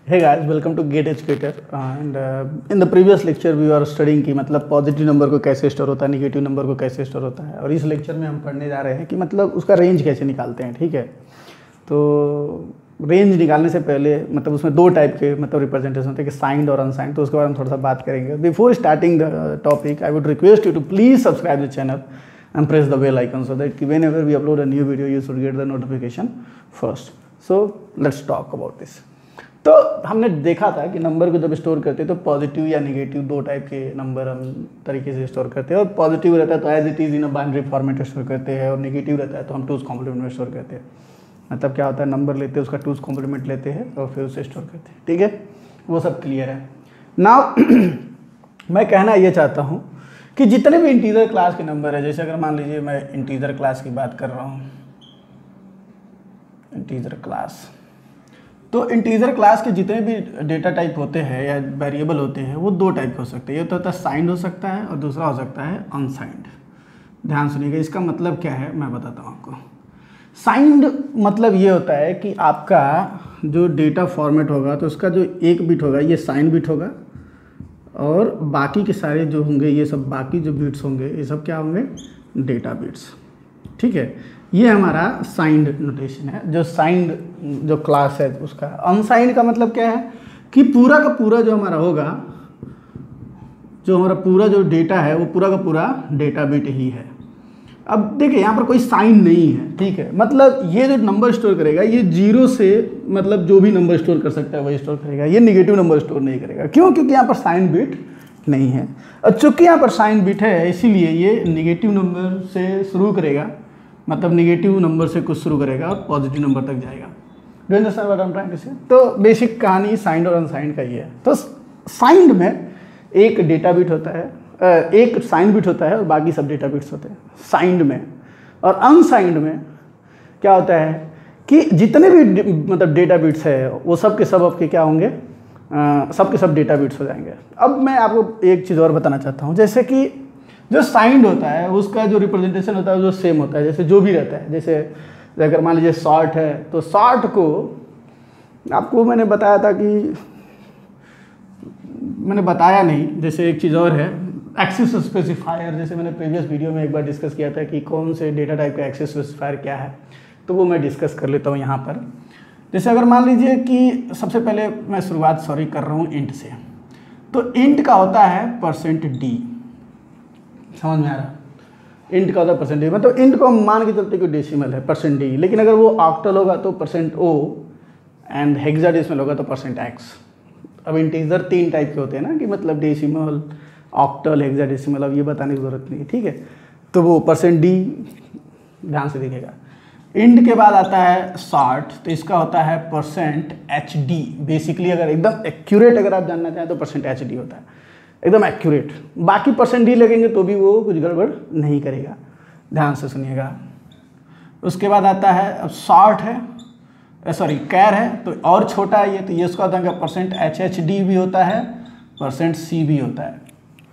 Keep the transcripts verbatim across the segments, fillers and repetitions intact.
Hey guys, welcome to Gate Educator and uh, in the previous lecture we were studying कि मतलब positive number को कैसे store होता है, नेगेटिव नंबर को कैसे स्टोर होता है, और इस लेक्चर में हम पढ़ने जा रहे हैं कि मतलब उसका रेंज कैसे निकालते हैं। ठीक है, तो रेंज निकालने से पहले मतलब उसमें दो टाइप के मतलब रिप्रेजेंटेशन होते हैं कि साइंड और अनसाइंड, तो उसके बारे में थोड़ा सा बात करेंगे। Before starting the topic I would request you to please subscribe the channel and press the bell icon so that whenever we upload a new video you should get the notification first. So let's talk about this. तो हमने देखा था कि number को जब store करते हैं तो पॉजिटिव या नेगेटिव दो टाइप के नंबर हम तरीके से स्टोर करते हैं, और पॉजिटिव रहता है तो as it is in a binary format store करते हैं, और नेगेटिव रहता है तो हम टूज कॉम्प्लीमेंट में स्टोर करते हैं। मतलब क्या होता है, नंबर लेते हैं उसका टूज कॉम्प्लीमेंट लेते हैं और फिर उसे स्टोर करते हैं। ठीक है, वो सब क्लियर है। नाउ मैं कहना ये चाहता हूँ कि जितने भी इंटीजर क्लास के नंबर है, जैसे अगर मान लीजिए मैं इंटीजर क्लास की बात कर रहा हूँ, इंटीजर क्लास, तो इंटीजर क्लास के जितने भी डेटा टाइप होते हैं या वेरिएबल होते हैं वो दो टाइप हो सकते हैं। ये तो होता है साइंड हो सकता है और दूसरा हो सकता है अनसाइंड। ध्यान सुनिएगा, इसका मतलब क्या है मैं बताता हूँ आपको। साइंड मतलब ये होता है कि आपका जो डेटा फॉर्मेट होगा तो उसका जो एक बिट होगा ये साइंड बिट होगा, और बाकी के सारे जो होंगे ये सब बाकी जो बिट्स होंगे ये सब क्या होंगे, डेटा बिट्स। ठीक है, ये हमारा साइंड नोटेशन है, जो साइंड जो क्लास है उसका। अनसाइंड का मतलब क्या है कि पूरा का पूरा जो हमारा होगा, जो हमारा पूरा जो डेटा है वो पूरा का पूरा डेटा बिट ही है। अब देखिए यहाँ पर कोई साइन नहीं है। ठीक है, मतलब ये जो नंबर स्टोर करेगा ये जीरो से मतलब जो भी नंबर स्टोर कर सकता है वही स्टोर करेगा, ये नेगेटिव नंबर स्टोर नहीं करेगा। क्यों? क्योंकि यहाँ पर साइन बिट नहीं है, और चूंकि यहाँ पर साइन बिट है इसीलिए ये नेगेटिव नंबर से शुरू करेगा, मतलब नेगेटिव नंबर से कुछ शुरू करेगा और पॉजिटिव नंबर तक जाएगा। Do you understand what I am trying to say? तो बेसिक कहानी साइंड और अनसाइंड का ये है। तो साइंड में एक डेटा बिट होता है, एक साइन बिट होता है और बाकी सब डेटा बिट्स होते हैं साइंड में। और अनसाइंड में क्या होता है कि जितने भी मतलब डेटा बिट्स है वो सब के सब आपके क्या होंगे, सब के सब डेटा बिट्स हो जाएंगे। अब मैं आपको एक चीज़ और बताना चाहता हूँ, जैसे कि जो साइंड होता है उसका जो रिप्रेजेंटेशन होता है जो सेम होता है, जैसे जो भी रहता है। जैसे अगर मान लीजिए शॉर्ट है तो शॉर्ट को आपको मैंने बताया था कि मैंने बताया नहीं, जैसे एक चीज़ और है एक्सेस स्पेसिफायर। जैसे मैंने प्रीवियस वीडियो में एक बार डिस्कस किया था कि कौन से डेटा टाइप का एक्सेस स्पेसिफायर क्या है, तो वो मैं डिस्कस कर लेता हूँ यहाँ पर। जैसे अगर मान लीजिए कि सबसे पहले मैं शुरुआत सॉरी कर रहा हूँ इंट से, तो इंट का होता है परसेंट डी। समझ में आ रहा? इंट का होता है परसेंट डी, मतलब इंट को हम मान के चलते कि डेसिमल है परसेंट डी, लेकिन अगर वो ऑक्टल होगा तो परसेंट ओ, एंड हेक्साडेसिमल होगा तो परसेंट एक्स। अब इंटीजर तीन टाइप के होते हैं ना, कि मतलब डेसिमल, ऑक्टल, हेक्साडेसिमल। अब ये बताने की जरूरत नहीं। ठीक है, तो वो परसेंट डी ध्यान से दिखेगा। इंट के बाद आता है शॉर्ट, तो इसका होता है परसेंट एच डी। बेसिकली अगर एकदम एक्यूरेट अगर आप जानना चाहें तो परसेंट एच डी होता है, एकदम एक्यूरेट। बाकी परसेंट डी लगेंगे तो भी वो कुछ गड़बड़ नहीं करेगा। ध्यान से सुनिएगा। उसके बाद आता है अब शॉर्ट है, सॉरी कैर है, तो और छोटा है ये, तो ये उसका होता है परसेंट एच एच डी भी होता है, परसेंट सी भी होता है।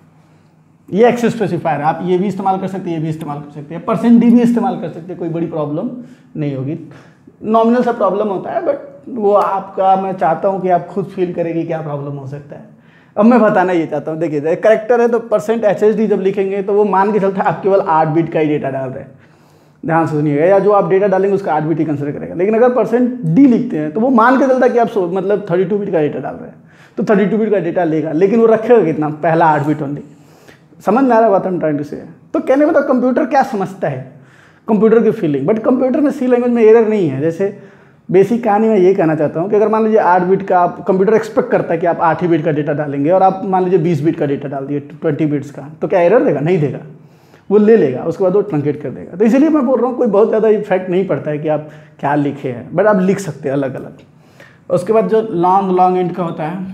ये एक्सेस स्पेसिफायर है, आप ये भी इस्तेमाल कर सकते हैं, ये भी इस्तेमाल कर सकते हैं, परसेंट डी भी इस्तेमाल कर सकते हैं, कोई बड़ी प्रॉब्लम नहीं होगी। नॉमिनल सा प्रॉब्लम होता है, बट वो आपका, मैं चाहता हूँ कि आप खुद फील करेंगे क्या प्रॉब्लम हो सकता है। अब मैं बताना ये चाहता हूँ, देखिए करेक्टर है तो परसेंट एच एच डी जब लिखेंगे तो वो मान के चलता है आप केवल आठ बिट का ही डेटा डाल रहे हैं। ध्यान से सुनिएगा, या जो आप डेटा डालेंगे उसका आठ बिट ही कंसिडर करेगा। लेकिन अगर परसेंट डी लिखते हैं तो वो मान के चलता है कि आप मतलब थर्टी टू बिट का डेटा डाल रहे हैं, तो थर्टी टू बिट का डेटा लेगा, लेकिन वो रखेगा कितना, पहला आठ बिट ओनली। समझ में आ रहा बात हम ट्राइंग टू से? तो कहने में तो कंप्यूटर क्या समझता है, कंप्यूटर की फीलिंग, बट कंप्यूटर में सी लैंग्वेज में एरर नहीं है। जैसे बेसिक कहानी मैं ये कहना चाहता हूँ कि अगर मान लीजिए आठ बिट का, आप कंप्यूटर एक्सपेक्ट करता है कि आप आठ ही बिट का डेटा डालेंगे, और आप मान लीजिए बीस बिट का डेटा डाल दिए, ट्वेंटी बिट्स का, तो क्या एरर देगा? नहीं देगा, वो ले लेगा, उसके बाद वो ट्रंकेट कर देगा। तो इसीलिए मैं बोल रहा हूँ कोई बहुत ज़्यादा इफेक्ट नहीं पड़ता है कि आप क्या लिखे हैं, बट आप लिख सकते हैं अलग अलग। उसके बाद जो लॉन्ग लॉन्ग इंट का होता है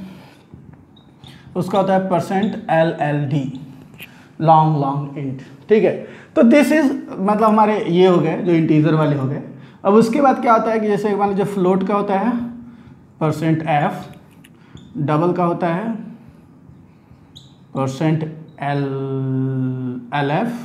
उसका होता है percent L L D, long long int. ठीक है, तो दिस इज मतलब हमारे ये हो गए जो इंटीजर वाले हो गए। अब उसके बाद क्या होता है कि जैसे मान लीजिए फ्लोट का होता है परसेंट एफ, डबल का होता है percent L L F,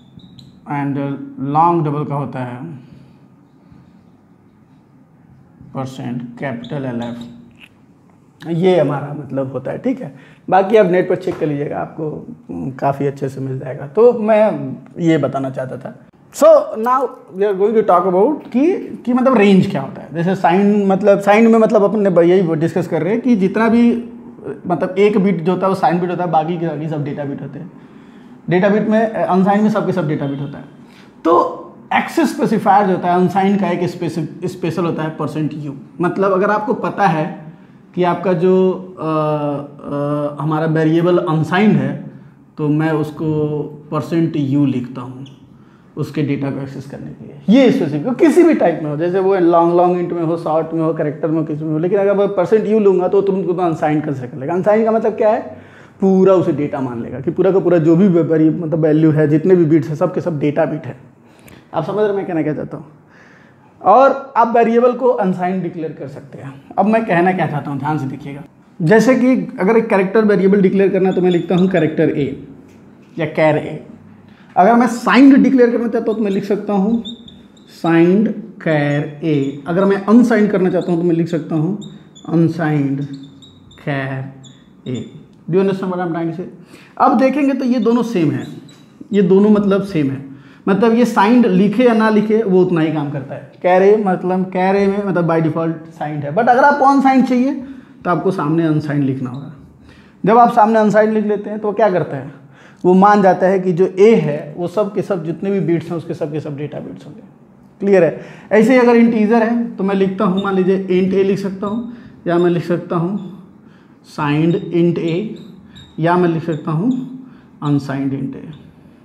and long double का होता है परसेंट कैपिटल एल एफ, ये हमारा मतलब होता है, ठीक है। बाकी आप नेट पर चेक कर लीजिएगा, आपको काफ़ी अच्छे से मिल जाएगा। तो मैं ये बताना चाहता था। So now we are going to talk about कि कि मतलब रेंज क्या होता है। जैसे साइन, मतलब साइन में मतलब अपन ने यही डिस्कस कर रहे हैं कि जितना भी मतलब एक बिट जो होता है वो साइन बिट होता है, बाकी के बाकी सब डेटा बिट होते हैं। डेटा बिट में अनसाइन में सबके सब डेटा बिट होता है। तो एक्सेस स्पेसिफायर जो होता है अनसाइन का एक स्पेशल होता है परसेंट यू। मतलब अगर आपको पता है कि आपका जो आ, आ, हमारा वेरिएबल अनसाइंड है, तो मैं उसको परसेंट यू लिखता हूँ उसके डेटा को एक्सेस करने के लिए। ये स्पेसिफिक किसी भी टाइप में हो, जैसे वो लॉन्ग लॉन्ग इंट में हो, शॉर्ट में हो, कैरेक्टर में हो, किसी में हो। लेकिन अगर मैं परसेंट यू लूँगा तो तुरंत को तो अनसाइंड कंसिडर कर लेगा। अनसाइंड का मतलब क्या है, पूरा उसे डेटा मान लेगा कि पूरा का पूरा जो भी मतलब वैल्यू है, जितने भी बिट्स है, सब के सब डेटा बिट है। आप समझ रहे मैं कहना क्या चाहता हूँ। और आप वेरिएबल को अनसाइंड डिक्लेयर कर सकते हैं। अब मैं कहना क्या चाहता हूँ, ध्यान से देखिएगा। जैसे कि अगर एक कैरेक्टर वेरिएबल डिक्लेयर करना है तो मैं लिखता हूँ कैरेक्टर ए या कैर ए। अगर मैं साइंड डिक्लेयर करना चाहता हूँ तो मैं लिख सकता हूँ साइंड कैर ए। अगर मैं अनसाइंड करना चाहता हूँ तो मैं लिख सकता हूँ unsigned char a. Do you understand what I am trying to say. अब देखेंगे तो ये दोनों सेम है, ये दोनों मतलब सेम है। मतलब ये साइंड लिखे या ना लिखे वो उतना ही काम करता है। कैरे मतलब कैरे में मतलब बाय डिफ़ॉल्ट साइंड है, बट अगर आपको अनसाइंड चाहिए तो आपको सामने अनसाइंड लिखना होगा। जब आप सामने अनसाइंड लिख लेते हैं तो वो क्या करता है, वो मान जाता है कि जो ए है वो सब के सब जितने भी बिट्स हैं उसके सब के सब डेटा बिट्स होंगे। क्लियर है। ऐसे ही अगर इंटीजर है तो मैं लिखता हूँ, मान लीजिए इंट ए लिख सकता हूँ, या मैं लिख सकता हूँ साइंड इंट ए, या मैं लिख सकता हूँ अनसाइंड इंट ए।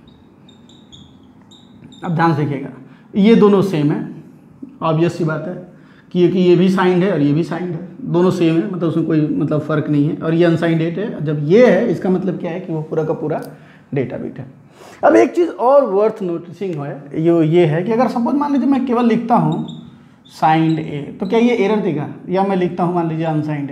अब ध्यान से देखिएगा, ये दोनों सेम है, ऑब्वियस सी बात है कि कि ये भी साइंड है और ये भी साइंड है, दोनों सेम है, मतलब उसमें कोई मतलब फ़र्क नहीं है। और ये अनसाइंड डेट है। जब ये है इसका मतलब क्या है कि वो पूरा का पूरा डेटा बिट है। अब एक चीज़ और वर्थ नोटिसिंग है, ये ये है कि अगर सपोज मान लीजिए मैं केवल लिखता हूँ साइंड ए, तो क्या ये एरर देगा। या मैं लिखता हूँ मान लीजिए अनसाइंड ए,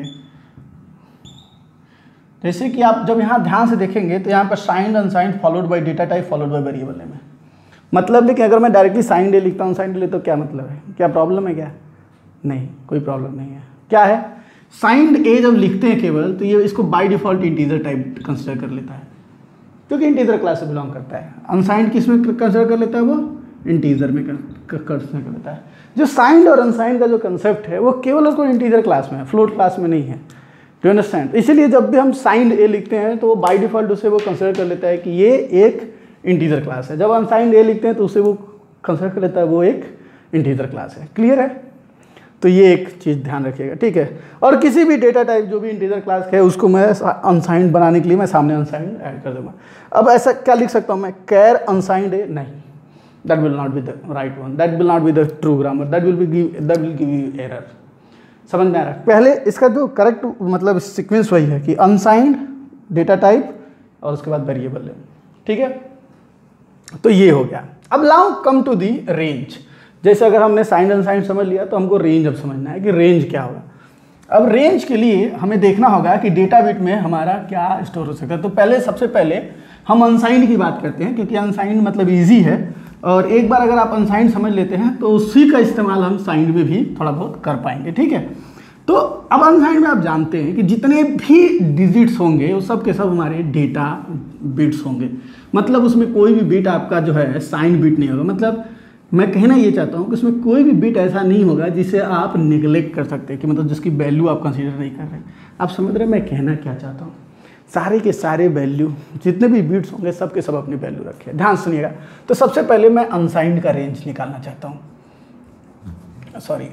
जैसे कि आप जब यहाँ ध्यान से देखेंगे तो यहाँ पर signed unsigned followed by data type followed by variable name है। मतलब लेकिन अगर मैं डायरेक्टली साइंड ए लिखता हूँ साइंड ए तो क्या मतलब है, क्या प्रॉब्लम है क्या? नहीं, कोई प्रॉब्लम नहीं है। क्या है, साइंड ए जब लिखते हैं केवल तो ये इसको by default integer type consider कर लेता है, क्योंकि इंटीजर क्लास से बिलोंग करता है। अनसाइंड किस में कंसिडर कर लेता है, वो इंटीजर में कंसिडर कर लेता है। जो साइंड और अनसाइंड का जो कंसेप्ट है वो केवल उसको इंटीजर क्लास में है, फ्लोट क्लास में नहीं है। Do understand. इसीलिए जब भी हम साइंड ए लिखते हैं तो वो बाय डिफ़ॉल्ट उसे वो कंसिडर कर लेता है कि ये एक इंटीजर क्लास है। जब अनसाइंड ए लिखते हैं तो उसे वो कंसिडर कर लेता है वो एक इंटीजर क्लास है। क्लियर है। तो ये एक चीज़ ध्यान रखिएगा, ठीक है। और किसी भी डेटा टाइप जो भी इंटीजर क्लास है उसको मैं अनसाइंड बनाने के लिए मैं सामने अनसाइंड ऐड कर दूंगा। अब ऐसा क्या लिख सकता हूँ मैं, कैर अनसाइंड ए, नहीं, that will not be the right one, that will not be the true grammar, that will be give that will give you error. समझ में आ रहा है। पहले इसका जो करेक्ट मतलब सीक्वेंस वही है कि अनसाइंड डेटा टाइप और उसके बाद वेरिएबल नेम, ठीक है। तो ये हो गया। अब now come to the range. जैसे अगर हमने साइंड अनसाइंड समझ लिया तो हमको रेंज अब समझना है कि रेंज क्या होगा। अब रेंज के लिए हमें देखना होगा कि डेटा बिट में हमारा क्या स्टोर हो सकता है। तो पहले सबसे पहले हम अनसाइंड की बात करते हैं, क्योंकि अनसाइंड मतलब इजी है। और एक बार अगर आप अनसाइंड समझ लेते हैं तो उसी का इस्तेमाल हम साइंड में भी थोड़ा बहुत कर पाएंगे, ठीक है। तो अब अनसाइंड में आप जानते हैं कि जितने भी डिजिट्स होंगे वो सब के सब हमारे डेटा बिट्स होंगे। मतलब उसमें कोई भी बिट आपका जो है साइंड बिट नहीं होगा। मतलब मैं कहना ये चाहता हूँ कि उसमें कोई भी बिट ऐसा नहीं होगा जिसे आप निगलेक्ट कर सकते हैं, कि मतलब जिसकी वैल्यू आप कंसीडर नहीं कर रहे। आप समझ रहे हैं मैं कहना क्या चाहता हूँ। सारे के सारे वैल्यू जितने भी बिट्स होंगे सब के सब अपनी वैल्यू रखे। ध्यान सुनिएगा। तो सबसे पहले मैं अनसाइंड का रेंज निकालना चाहता हूँ, सॉरी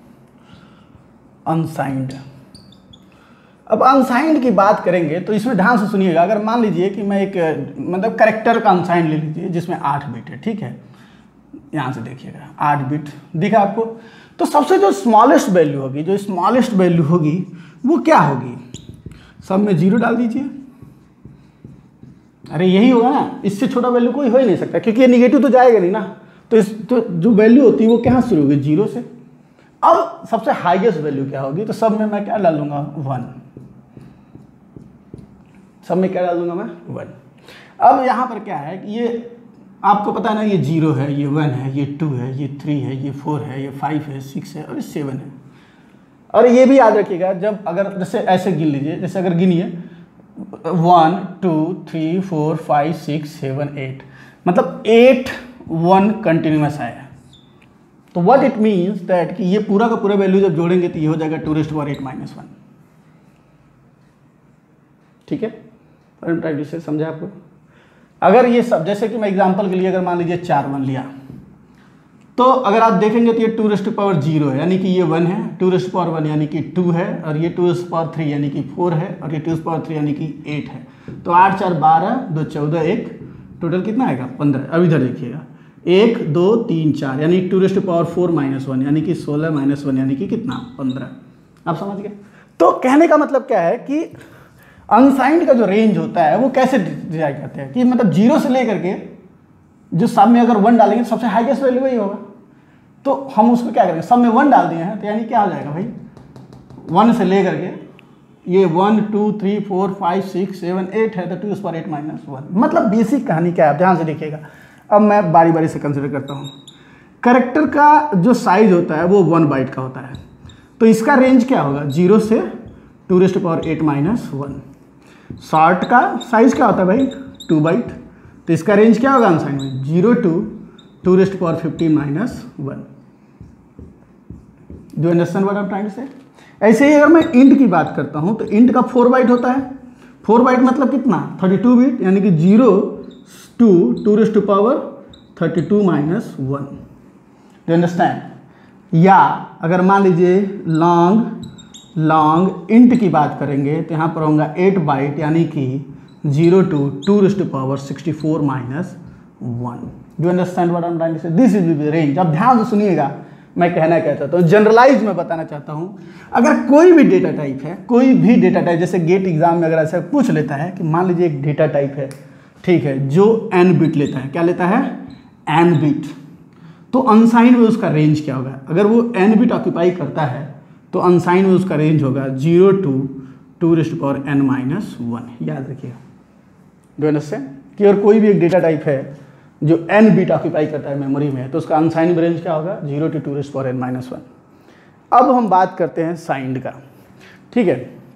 अनसाइंड। अब अनसाइंड की बात करेंगे तो इसमें ध्यान से सुनिएगा। अगर मान लीजिए कि मैं एक मतलब कैरेक्टर का अनसाइंड ले लीजिए जिसमें आठ बिट है, ठीक है। यहाँ से देखिएगा आठ बिट दिखा आपको। तो सबसे जो स्मॉलेस्ट वैल्यू होगी, जो स्मॉलेस्ट वैल्यू होगी वो क्या होगी, सब में जीरो डाल दीजिए। अरे यही होगा ना, इससे छोटा वैल्यू कोई हो ही नहीं सकता, क्योंकि ये निगेटिव तो जाएगा नहीं ना। तो इस तो जो वैल्यू होती है वो कहाँ शुरू होगी, जीरो से। अब सबसे हाईएस्ट वैल्यू क्या होगी, तो सब में मैं क्या डाल दूंगा, वन। सब में क्या डाल दूंगा मैं, वन। अब यहाँ पर क्या है कि ये आपको पता है ना, ये जीरो है, ये वन है, ये टू है, ये थ्री है, ये फोर है, ये फाइव है, सिक्स है और ये सेवन है। और ये भी याद रखिएगा, जब अगर जैसे ऐसे गिन लीजिए, जैसे अगर गिनिए one two three four five six seven eight, मतलब एट वन कंटिन्यूस आया, तो व्हाट इट मीन्स दैट कि ये पूरा का पूरा वैल्यू जब जोड़ेंगे तो ये हो जाएगा two raised power eight minus one. ठीक है, प्रैक्टिस से समझा आपको। अगर ये सब, जैसे कि मैं एग्जांपल के लिए अगर मान लीजिए चार वन लिया, तो अगर आप देखेंगे तो ये टू रेस्ट पावर जीरो है, यानी कि ये वन है, टू रेस्ट पावर वन यानी कि टू है, और ये टू रेस्ट पावर थ्री यानी कि फोर है, और ये टू रेस्ट पावर थ्री यानी कि एट है। तो आठ चार बारह, दो चौदह, एक, टोटल कितना आएगा पंद्रह। अब इधर देखिएगा, एक दो तीन चार यानी two raised power four minus one यानी कि सोलह माइनस वन यानी कि कितना, पंद्रह। आप समझ गए। तो कहने का मतलब क्या है कि अनसाइंड का जो रेंज होता है वो कैसे डिसाइड करते हैं कि मतलब जीरो से लेकर के जो सब में अगर वन डालेंगे तो सबसे हाईएस्ट वैल्यू वही होगा। तो हम उसको क्या करेंगे, सब में वन डाल दिए हैं तो यानी क्या हो जाएगा भाई, वन से लेकर के ये one two three four five six seven eight है, तो टू पर एट माइनस वन। मतलब बेसिक कहानी क्या है, ध्यान से देखिएगा। अब मैं बारी बारी से कंसिडर करता हूँ। कैरेक्टर का जो साइज होता है वो वन बाइट का होता है, तो इसका रेंज क्या होगा, जीरो से two raised power eight minus one. Short का साइज क्या होता है भाई, टू बाइट, तो इसका रेंज क्या होगा अनसाइंड में, zero to two raised power fifteen minus one. Do understand what I am trying to say. ऐसे ही अगर मैं इंट की बात करता हूँ तो इंट का फोर बाइट होता है। फोर बाइट मतलब कितना, थर्टी टू बिट, यानी कि zero to two raised to power thirty two minus one. Do understand. या अगर मान लीजिए लॉन्ग लॉन्ग इंट की बात करेंगे तो यहाँ पर होगा एट बाइट, यानी कि zero to two raised to power sixty four minus one. Do understand what I am trying to say. This is the range. अब ध्यान से सुनिएगा, मैं कहना क्या चाहता हूँ, जनरलाइज में बताना चाहता हूँ। अगर कोई भी डेटा टाइप है, कोई भी डेटा टाइप, जैसे गेट एग्जाम में अगर ऐसा पूछ लेता है कि मान लीजिए एक डेटा टाइप है, ठीक है, जो एन बिट लेता है, क्या लेता है, एन बिट, तो अनसाइंड में उसका रेंज क्या होगा। अगर वो एन बिट ऑक्यूपाई करता है तो अनसाइंड में उसका रेंज होगा zero to two raised power n minus one. याद रखिएगा। डू अंडरस्टैंड कि अगर कोई भी एक डेटा टाइप है जो एन बिट ऑक्यूपाई करता है मेमोरी में, तो उसका अनसाइंड रेंज क्या होगा, zero to two raised power n minus one. अब हम बात करते हैं साइंड का। ठीक है,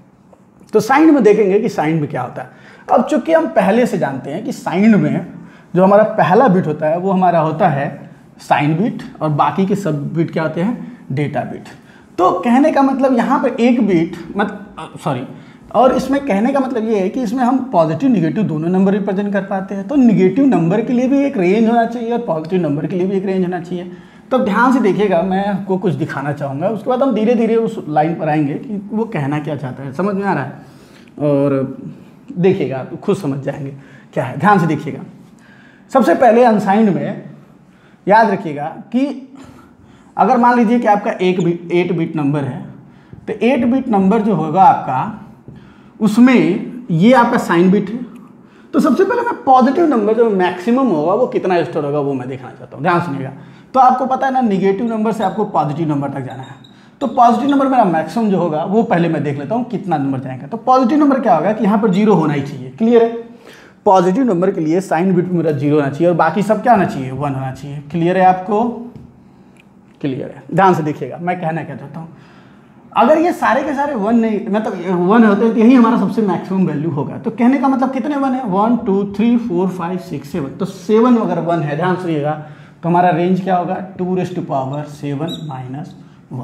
तो साइंड में देखेंगे कि साइंड में क्या होता है। अब चूंकि हम पहले से जानते हैं कि साइंड में जो हमारा पहला बिट होता है वो हमारा होता है साइन बिट, और बाकी के सब बिट क्या होते हैं, डेटा बिट। तो कहने का मतलब यहाँ पर एक बिट मत सॉरी और इसमें कहने का मतलब ये है कि इसमें हम पॉजिटिव निगेटिव दोनों नंबर रिप्रेजेंट कर पाते हैं। तो निगेटिव नंबर के लिए भी एक रेंज होना चाहिए और पॉजिटिव नंबर के लिए भी एक रेंज होना चाहिए। तो ध्यान से देखिएगा, मैं आपको कुछ दिखाना चाहूँगा, उसके बाद हम धीरे धीरे उस लाइन पर आएंगे कि वो कहना क्या चाहता है। समझ में आ रहा है? और देखिएगा, आप खुद समझ जाएंगे क्या है। ध्यान से देखिएगा। सबसे पहले अनसाइंड में याद रखिएगा कि अगर मान लीजिए कि आपका एक बिट एट बिट नंबर है, तो एट बिट नंबर जो होगा आपका, उसमें ये आपका साइन बिट है। तो सबसे पहले मैं पॉजिटिव नंबर जो मैक्सिमम होगा वो कितना स्टोर होगा वो मैं देखना चाहता हूँ। ध्यान सुनिएगा। तो आपको पता है ना, निगेटिव नंबर से आपको पॉजिटिव नंबर तक जाना है। तो पॉजिटिव नंबर मेरा मैक्सिमम जो होगा वो पहले मैं देख लेता हूँ कितना नंबर जाएगा। तो पॉजिटिव नंबर क्या होगा कि यहाँ पर जीरो होना ही चाहिए। क्लियर है? पॉजिटिव नंबर के लिए साइन बिट मेरा जीरो होना चाहिए और बाकी सब क्या होना चाहिए, वन होना चाहिए। क्लियर है आपको? क्लियर है। ध्यान से देखिएगा, मैं कहना क्या चाहता हूँ। अगर ये सारे के सारे वन नहीं, मतलब वन होते हैं तो यही हमारा सबसे मैक्सिमम वैल्यू होगा। तो कहने का मतलब कितने वन है, one two three four five six seven. तो सेवन अगर वन है, ध्यान सुनिएगा, तो हमारा रेंज क्या होगा, two raised to power seven minus one.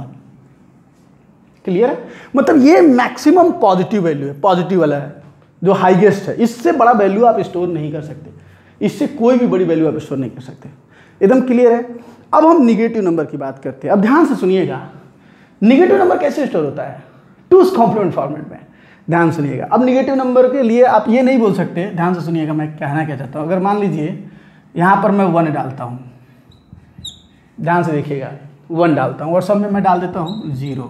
Clear है? मतलब ये मैक्सिमम पॉजिटिव वैल्यू है, पॉजिटिव वाला है जो हाईएस्ट है। इससे बड़ा वैल्यू आप स्टोर नहीं कर सकते, इससे कोई भी बड़ी वैल्यू आप स्टोर नहीं कर सकते। एकदम क्लियर है? अब हम निगेटिव नंबर की बात करते हैं। अब ध्यान से सुनिएगा, निगेटिव नंबर कैसे स्टोर होता है, टूज कॉम्प्लीमेंट फॉर्मेट में। ध्यान सुनिएगा। अब निगेटिव नंबर के लिए आप ये नहीं बोल सकते, ध्यान से सुनिएगा मैं कहना क्या चाहता हूँ। अगर मान लीजिए यहाँ पर मैं वन डालता हूँ, ध्यान से देखिएगा, वन डालता हूँ और सब में मैं डाल देता हूँ जीरो।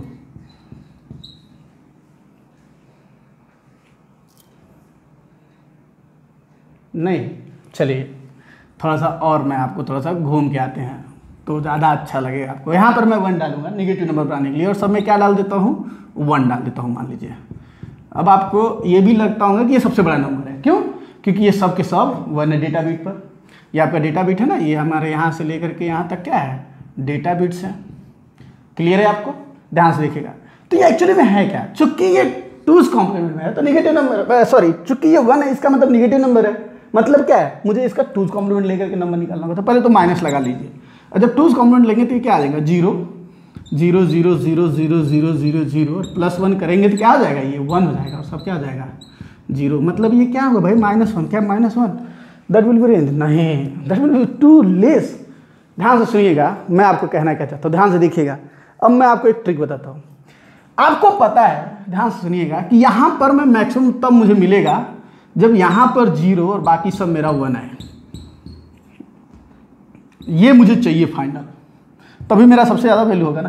नहीं, चलिए थोड़ा सा और मैं आपको थोड़ा सा घूम के आते हैं तो ज़्यादा अच्छा लगेगा आपको। यहाँ पर मैं वन डालूंगा निगेटिव नंबर बनाने के लिए और सब में क्या डाल देता हूँ, वन डाल देता हूँ मान लीजिए। अब आपको ये भी लगता होगा कि ये सबसे बड़ा नंबर है। क्यों? क्योंकि ये सब के सब वन है डेटा बिट पर। ये आपका डेटा बिट है ना, ये हमारे यहाँ से लेकर के यहाँ तक क्या है, डेटा बिट्स है। क्लियर है आपको? ध्यान से देखिएगा। तो ये एक्चुअली में है क्या, चूंकि ये टूज कॉम्प्लीमेंट में है तो निगेटिव नंबर, सॉरी चूंकि ये वन है इसका मतलब निगेटिव नंबर है, मतलब क्या है, मुझे इसका टूज कॉम्प्लीमेंट लेकर के नंबर निकालना होगा। तो पहले तो माइनस लगा लीजिए, और जब टूज कॉम्प्लीमेंट लेंगे तो ये क्या आ जाएगा, zero zero zero zero zero zero zero zero, plus one करेंगे तो क्या आ जाएगा, ये वन हो जाएगा, और सब क्या आ जाएगा, जीरो। मतलब ये क्या होगा भाई, माइनस वन, क्या minus one, that will be range, नहीं that will be too less. ध्यान से सुनिएगा, मैं आपको कहना क्या चाहता हूँ, ध्यान से देखिएगा। अब मैं आपको एक ट्रिक बताता हूँ, आपको पता है, ध्यान से सुनिएगा, कि यहाँ पर मैं मैक्सिमम तब मुझे मिलेगा जब यहाँ पर जीरो और बाकी सब मेरा वन है, ये मुझे चाहिए फाइनल, तभी मेरा सबसे ज़्यादा वैल्यू होगा ना।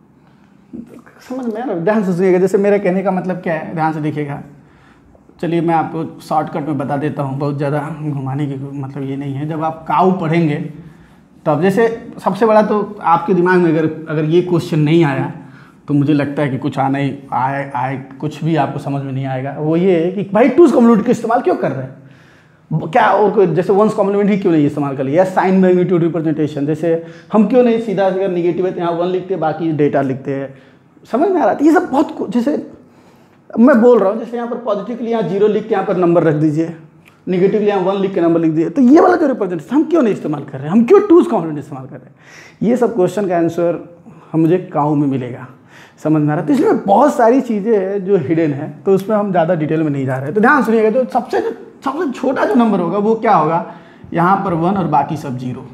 समझ में आ रहा है? ध्यान से सुनिएगा, जैसे मेरा कहने का मतलब क्या है, ध्यान से देखिएगा। चलिए मैं आपको शॉर्टकट में बता देता हूँ, बहुत ज़्यादा घुमाने की मतलब ये नहीं है। जब आप काऊ पढ़ेंगे तब, जैसे सबसे बड़ा तो आपके दिमाग में अगर अगर ये क्वेश्चन नहीं आया तो मुझे लगता है कि कुछ आना ही आए आए कुछ भी आपको समझ में नहीं आएगा। वो ये है कि भाई टूज कॉम्प्लीमेंट का इस्तेमाल क्यों कर रहे हैं, क्या और कोई जैसे वंस कॉम्प्लीमेंट ही क्यों नहीं इस्तेमाल कर लिया, साइन मैग्नीट्यूड रिप्रेजेंटेशन, जैसे हम क्यों नहीं सीधा अगर निगेटिव है तो यहाँ वन लिखते हैं, बाकी डेटा लिखते हैं। समझ में आ रहा है? ये सब बहुत, जैसे मैं बोल रहा हूँ, जैसे यहाँ पर पॉजिटिव के लिए यहाँ जीरो लिख के यहाँ पर नंबर रख दीजिए, निगेटिव के लिए यहाँ वन लिख के नंबर लिख दीजिए, तो ये वाला जो रिप्रेजेंटेशन हम क्यों नहीं इस्तेमाल कर रहे हैं, हम क्यों टूज कॉम्प्लीमेंट इस्तेमाल कर रहे हैं, ये सब क्वेश्चन का आंसर हम मुझे काऊ में मिलेगा। समझ में आ रहा है? तो इसलिए बहुत सारी चीज़ें हैं जो हिडन है, तो उसमें हम ज़्यादा डिटेल में नहीं जा रहे हैं। तो ध्यान सुनिएगा, जो सबसे जो सबसे छोटा जो नंबर होगा वो क्या होगा, यहाँ पर वन और बाकी सब जीरो।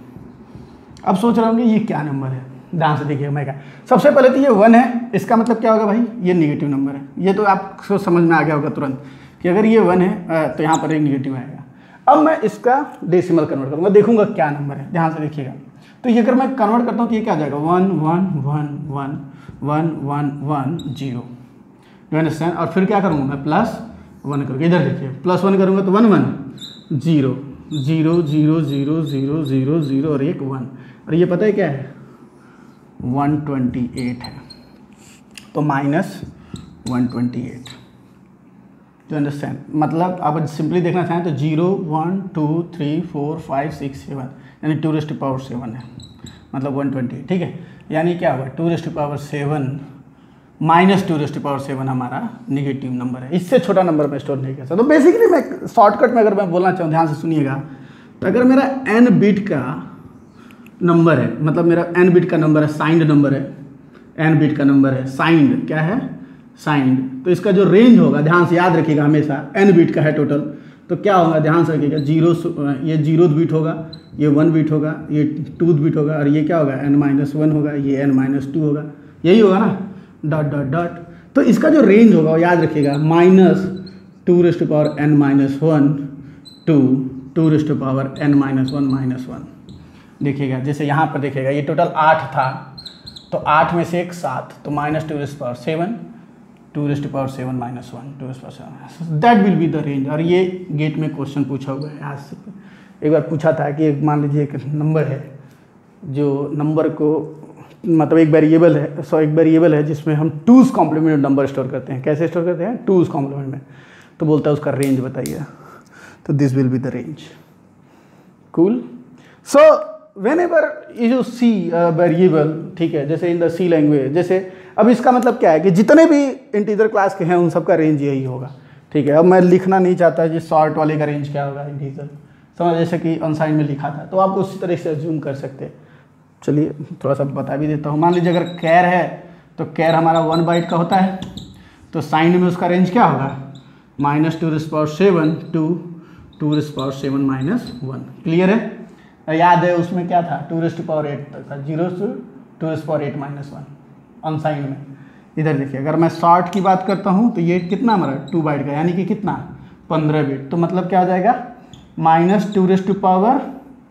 अब सोच रहे होंगे ये क्या नंबर है, ध्यान से देखिए मैं क्या, सबसे पहले तो ये वन है, इसका मतलब क्या होगा भाई, ये निगेटिव नंबर है। ये तो आपको समझ में आ गया होगा तुरंत कि अगर ये वन है तो यहाँ पर एक निगेटिव आएगा। अब मैं इसका डेसिमल कन्वर्ट करूँगा, देखूंगा क्या नंबर है, ध्यान से देखिएगा। तो ये अगर मैं कन्वर्ट करता हूँ तो ये क्या आ जाएगा, one one one one one one one zero, you understand. और फिर क्या करूँगा मैं, प्लस वन करूँगा, इधर देखिए प्लस वन करूँगा तो one one zero zero zero zero zero zero zero और एक वन, और ये पता है क्या है, वन ट्वेंटी एट है, तो minus one twenty eight, you understand. मतलब आप सिंपली देखना चाहें तो zero one two three four five six seven, यानी टू रेस्ट पावर सेवन है, मतलब वन ट्वेंटी, ठीक है। यानी क्या हुआ, two raised power seven minus two raised power seven हमारा निगेटिव नंबर है, इससे छोटा नंबर मैं स्टोर नहीं कर सकता। तो बेसिकली मैं शॉर्टकट में अगर मैं बोलना चाहूँ, ध्यान से सुनिएगा, तो अगर मेरा एन बिट का नंबर है, मतलब मेरा एन बिट का नंबर है, साइंड नंबर है, एन बिट का नंबर है, साइंड क्या है, साइंड, तो इसका जो रेंज होगा, ध्यान से याद रखिएगा हमेशा, एन बिट का है टोटल, तो क्या होगा, ध्यान से रखिएगा, जीरो, ये जीरो बिट होगा, ये वन बिट होगा, ये टू बिट होगा, और ये क्या होगा, एन माइनस वन होगा, ये एन माइनस टू होगा, यही होगा ना, डॉट डॉट डॉट। तो इसका जो रेंज होगा वो याद रखिएगा, minus two raised power n minus one to two raised power n minus one minus one. देखिएगा, जैसे यहाँ पर देखिएगा ये टोटल आठ था, तो आठ में से एक सात, तो minus two raised power seven, two raised power seven minus one, two raised power seven, that will be the range. और ये गेट में क्वेश्चन पूछा हुआ है, आज से एक बार पूछा था कि एक मान लीजिए एक नंबर है, जो नंबर को मतलब एक वेरिएबल है, सो एक वेरिएबल है जिसमें हम टूज कॉम्प्लीमेंट नंबर स्टोर करते हैं। कैसे स्टोर करते हैं, टूज कॉम्प्लीमेंट में, तो बोलता है उसका रेंज बताइए, तो this will be the range. Cool. So whenever you see variable, ठीक है, जैसे इन द सी लैंग्वेज, जैसे अब इसका मतलब क्या है कि जितने भी इंटीजर क्लास के हैं उन सब का रेंज यही होगा, ठीक है। अब मैं लिखना नहीं चाहता जी शॉर्ट वाले का रेंज क्या होगा, इंटीजर, समझ, जैसे कि अनसाइन में लिखा था, तो आप उसी तरह से अज्यूम कर सकते हैं। चलिए थोड़ा सा बता भी देता हूँ। मान लीजिए अगर कैर है तो कैर हमारा वन बाइट का होता है, तो साइन में उसका रेंज क्या होगा, minus two raised power seven to two raised power seven minus one. Clear है? याद है उसमें क्या था, टू रेस्ट पावर एट तक था, zero to two raised power eight minus one unsigned में। इधर देखिए, अगर मैं शॉर्ट की बात करता हूँ तो ये कितना हमारा टू बाइट का, यानी कि कितना पंद्रह बिट, तो मतलब क्या हो जाएगा, minus two raised power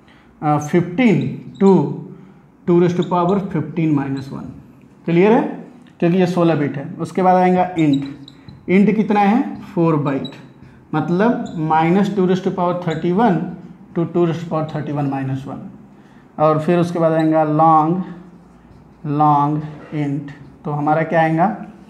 fifteen to two raised power fifteen minus one. Clear है? क्योंकि ये सोलह बिट है। उसके बाद आएगा इंट, इंट कितना है, फोर बाइट, मतलब minus two raised power thirty one to two raised power thirty one minus one. और फिर उसके बाद आएगा लॉन्ग लॉन्ग इंट, तो हमारा क्या आएगा,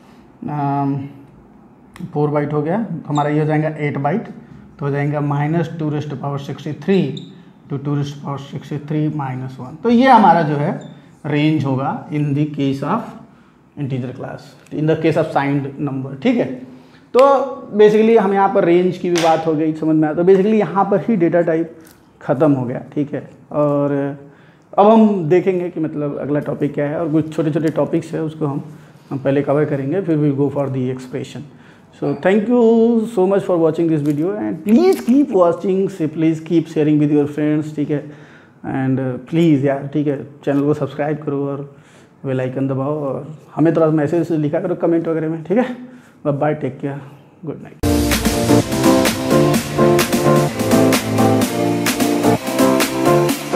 फोर बाइट हो गया, तो हमारा ये हो जाएगा एट बाइट, तो हो जाएगा minus two raised power sixty three to two raised power sixty three minus one. तो ये हमारा जो है रेंज होगा in the case of integer class in the case of signed number, ठीक है। तो बेसिकली हम यहाँ पर रेंज की भी बात हो गई, समझ में आया। तो बेसिकली यहाँ पर ही डेटा टाइप ख़त्म हो गया, ठीक है। और अब हम देखेंगे कि मतलब अगला टॉपिक क्या है, और कुछ छोटे छोटे टॉपिक्स है उसको हम हम पहले कवर करेंगे, फिर we go for the expression. So thank you so much for watching this video and please keep watching say, please keep sharing with your friends, ठीक है। एंड प्लीज़ यार, ठीक है, चैनल को सब्सक्राइब करो और बेल आइकन दबाओ, और हमें थोड़ा मैसेज लिखा करो कमेंट वगैरह में, ठीक है। Bye bye, take care, good night.